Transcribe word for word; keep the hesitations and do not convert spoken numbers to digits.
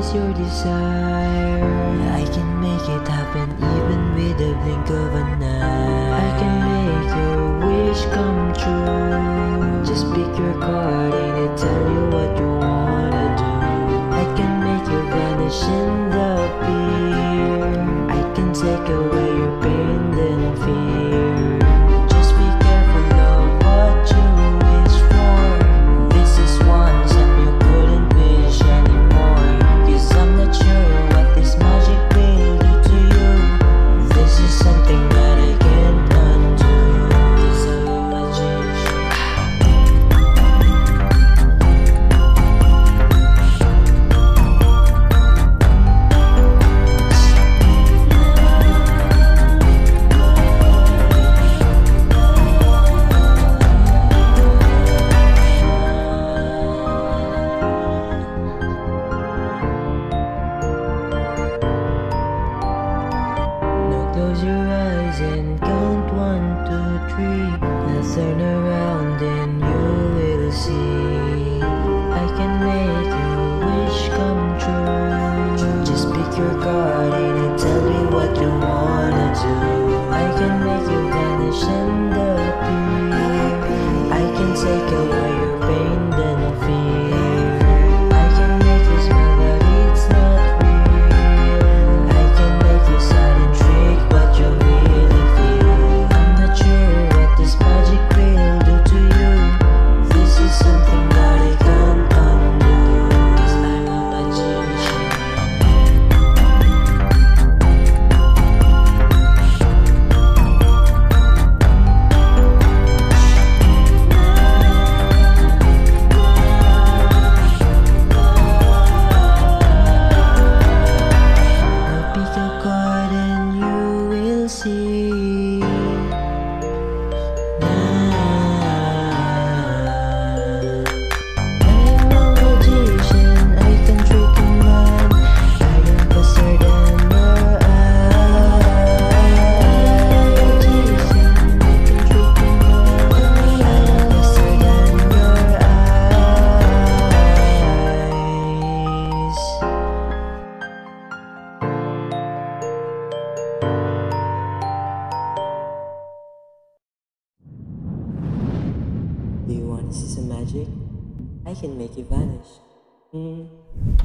is your desire? I can make it happen even with a blink of an eye. I can make your wish come true. Just pick your card and I tell you what you wanna do. I can make you vanish and appear. I can take away your pain and fear. Just be careful of what you wish for. This is once and you couldn't wish anymore. Cause I'm not sure what this magic will do to you. This is something that I can't undo. Cause I'm a magician. Close your eyes and count one, two, three. Now turn around and you will see. I can make your wish come true. Just pick your card and tell me what you wanna do. I can make you vanish and appear. I can take away your pain and fear. I can make you smell that it's not real. I can make you sad and trick what you really feel. I'm not sure what this magic will do to you. This is something that I can't undo. Cause I'm a magician. Now pick a card and you will see. I'm a magician, I can trick a man. I am closer than your eyes. Magician, I can trick a man. I am closer than your eyes. Do you want to see some magic? I can make you vanish. Hmm.